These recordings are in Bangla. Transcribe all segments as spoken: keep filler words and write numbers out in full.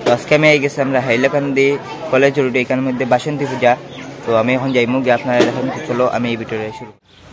আজকে আমি এই গেছি আমরা হাইলাকান্দি কলেজ রোড, এখানের মধ্যে বাসন্তী পূজা। তো আমি এখন যাইমু গিয়ে আপনারা দেখেন। চলো আমি এই ভিডিওটা শুরু।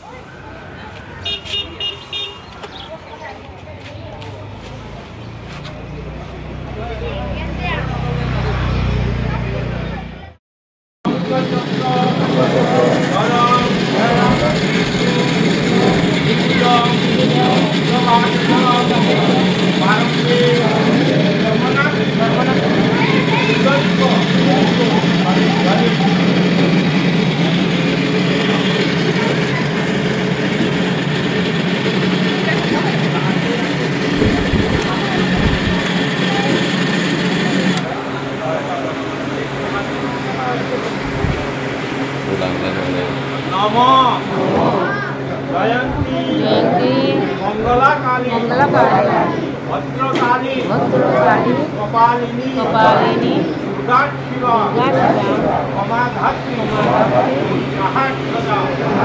जयंती मंगला काली मंगला काली भद्रकाली भद्रकाली कपालिनी कपालिनी दुर्गा शिवा दुर्गा शिवा ममा धात्री ममा धात्री महात्मजा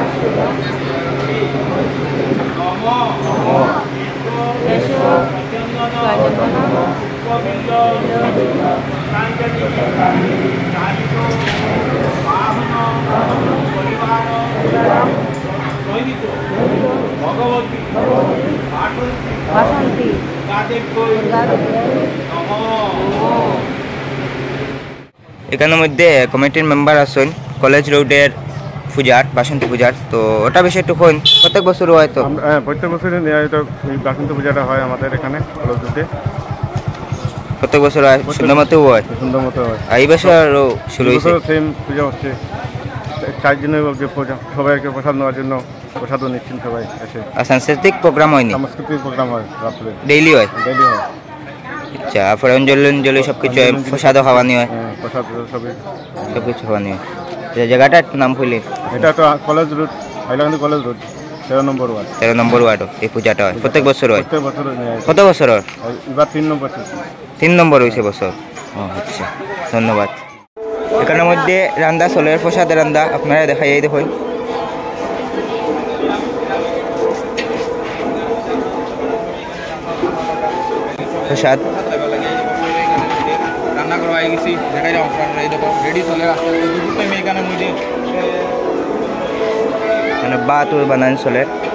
नमो नमो यशो राजगण उपविल्ल कांचनी कालिको वाहन परिवार भगवती बासंती এখানের মধ্যে কমিটির মেম্বার আছেন কলেজ রোডের পূজার, বাসন্তী পূজার। তো ওটা বিষয় একটু কোন প্রত্যেক বছর হয়? তো হ্যাঁ, প্রত্যেক বছরই নিয়মিত এই বাসন্তী পূজাটা হয় আমাদের এখানে কলেজ রোডে। প্রত্যেক বছর হয়, সুন্দর মতো হয়, সুন্দর মতো হয়। এই বছর শুরু হয়েছে, সেম পূজা হচ্ছে। চার দিনের যে পূজা, সবাইকে প্রসাদ নেওয়ার জন্য প্রসাদও নিচ্ছেন সবাই এসে। আর সাংস্কৃতিক প্রোগ্রাম হয়নি? সাংস্কৃতিক প্রোগ্রাম হয় রাত্রে, ডেইলি হয়। ডেইলি হয়। আচ্ছা, তারপরে অঞ্জলি অঞ্জলি সব কিছু হয়, প্রসাদও খাওয়ানি হয়? হ্যাঁ, প্রসাদ সবই সব কিছু খাওয়ানি হয়। জায়গাটার নাম কইলে? এটা তো college road, Hailakandi college road, তেরো নম্বর ওয়ার্ড। তেরো নম্বর ওয়ার্ড এই পূজাটা হয় প্রত্যেক বছর হয়? প্রত্যেক বছর। কত বছর হয় এবার? তিন নম্বর। তিন নম্বর হয়েছে বছর। ও আচ্ছা, ধন্যবাদ। এখানের মধ্যে রান্দা চলের, প্রসাদের রান্দা আপনারা দেখাই দেখুন। প্রসাদ রান্না করা হয়ে গেছি, দেখাই যাও এই দেখো রেডি চলে আসছে। দুপুর টাইমে এখানে মুঝে মানে বাত বানান চলে।